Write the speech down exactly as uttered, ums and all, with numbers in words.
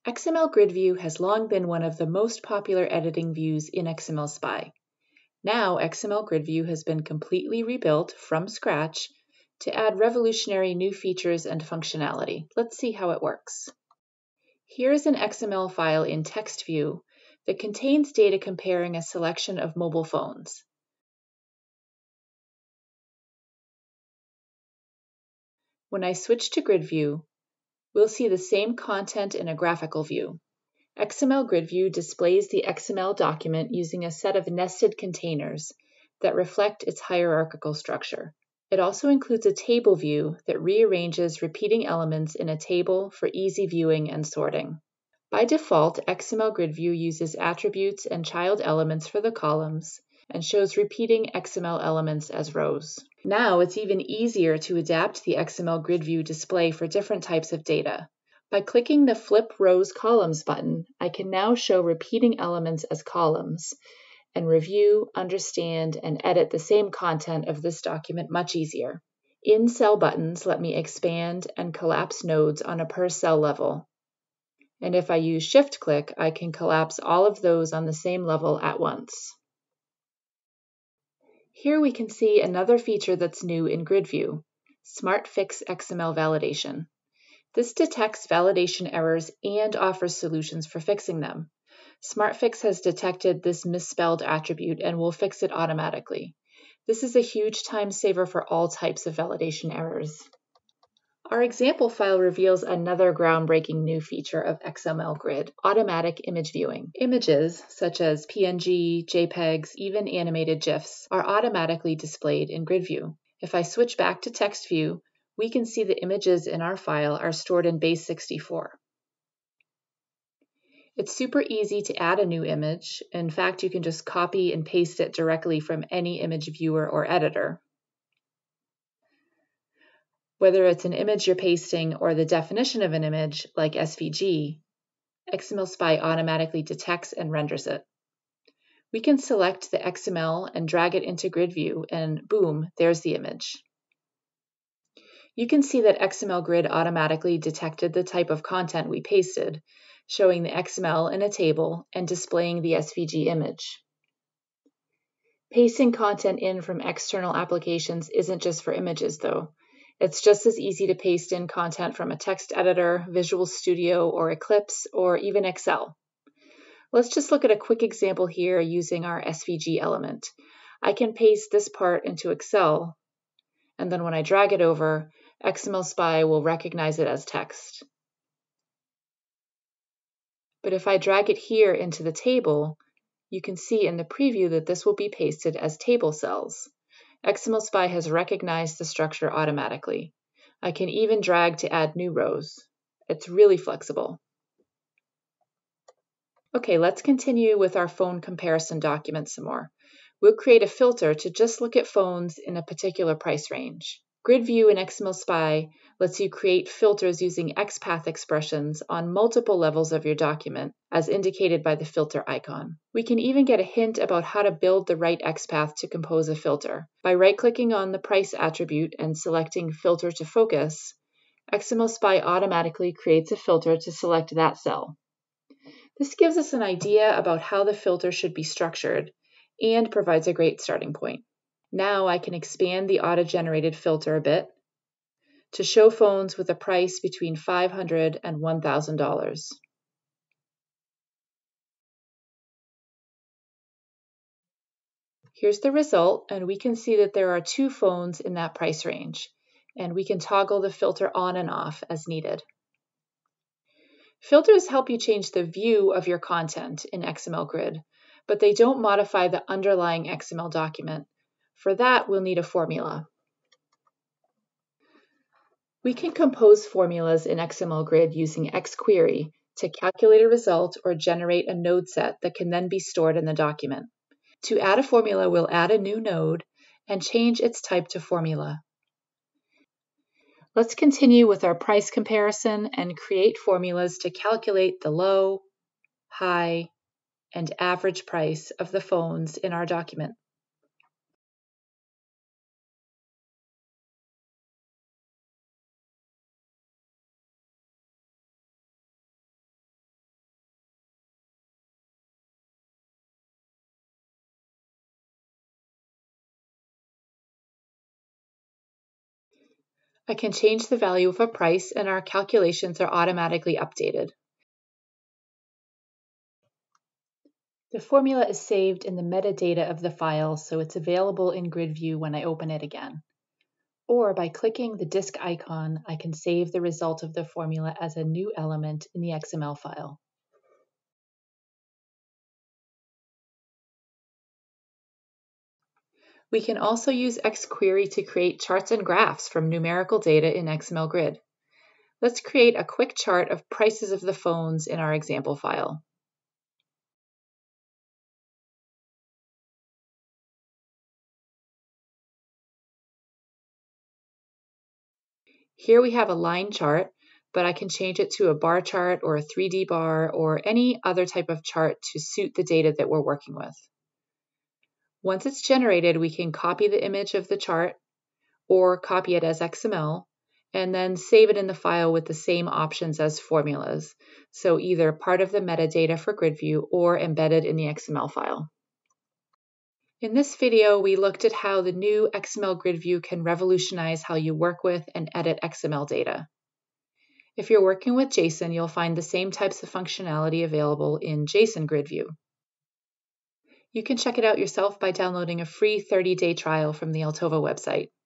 X M L Grid View has long been one of the most popular editing views in XMLSpy. Now, X M L Grid View has been completely rebuilt from scratch to add revolutionary new features and functionality. Let's see how it works. Here's an X M L file in text view that contains data comparing a selection of mobile phones. When I switch to Grid View, we'll see the same content in a graphical view. X M L Grid View displays the X M L document using a set of nested containers that reflect its hierarchical structure. It also includes a table view that rearranges repeating elements in a table for easy viewing and sorting. By default, X M L Grid View uses attributes and child elements for the columns and shows repeating X M L elements as rows. Now it's even easier to adapt the X M L Grid View display for different types of data. By clicking the Flip Rows Columns button, I can now show repeating elements as columns and review, understand, and edit the same content of this document much easier. In-cell buttons let me expand and collapse nodes on a per-cell level. And if I use Shift-click, I can collapse all of those on the same level at once. Here we can see another feature that's new in Grid View, Smart Fix X M L Validation. This detects validation errors and offers solutions for fixing them. SmartFix has detected this misspelled attribute and will fix it automatically. This is a huge time saver for all types of validation errors. Our example file reveals another groundbreaking new feature of X M L Grid, automatic image viewing. Images, such as P N G, JPEGs, even animated GIFs, are automatically displayed in Grid View. If I switch back to text view, we can see the images in our file are stored in base sixty-four. It's super easy to add a new image. In fact, you can just copy and paste it directly from any image viewer or editor. Whether it's an image you're pasting or the definition of an image, like S V G, XMLSpy automatically detects and renders it. We can select the X M L and drag it into Grid View, and boom, there's the image. You can see that X M L Grid automatically detected the type of content we pasted, showing the X M L in a table and displaying the S V G image. Pasting content in from external applications isn't just for images, though. It's just as easy to paste in content from a text editor, Visual Studio, or Eclipse, or even Excel. Let's just look at a quick example here using our S V G element. I can paste this part into Excel, and then when I drag it over, XMLSpy will recognize it as text. But if I drag it here into the table, you can see in the preview that this will be pasted as table cells. XMLSpy has recognized the structure automatically. I can even drag to add new rows. It's really flexible. Okay, let's continue with our phone comparison document some more. We'll create a filter to just look at phones in a particular price range. Grid View in XMLSpy lets you create filters using XPath expressions on multiple levels of your document, as indicated by the filter icon. We can even get a hint about how to build the right XPath to compose a filter. By right-clicking on the price attribute and selecting Filter to Focus, XMLSpy automatically creates a filter to select that cell. This gives us an idea about how the filter should be structured and provides a great starting point. Now I can expand the auto-generated filter a bit to show phones with a price between five hundred dollars and one thousand dollars. Here's the result, and we can see that there are two phones in that price range, and we can toggle the filter on and off as needed. Filters help you change the view of your content in X M L Grid, but they don't modify the underlying X M L document. For that, we'll need a formula. We can compose formulas in X M L Grid using xQuery to calculate a result or generate a node set that can then be stored in the document. To add a formula, we'll add a new node and change its type to formula. Let's continue with our price comparison and create formulas to calculate the low, high, and average price of the phones in our document. I can change the value of a price and our calculations are automatically updated. The formula is saved in the metadata of the file, so it's available in Grid View when I open it again. Or by clicking the disk icon, I can save the result of the formula as a new element in the X M L file. We can also use xQuery to create charts and graphs from numerical data in X M L Grid. Let's create a quick chart of prices of the phones in our example file. Here we have a line chart, but I can change it to a bar chart or a three D bar or any other type of chart to suit the data that we're working with. Once it's generated, we can copy the image of the chart or copy it as X M L and then save it in the file with the same options as formulas. So either part of the metadata for Grid View or embedded in the X M L file. In this video, we looked at how the new X M L Grid View can revolutionize how you work with and edit X M L data. If you're working with JSON, you'll find the same types of functionality available in JSON Grid View. You can check it out yourself by downloading a free thirty day trial from the Altova website.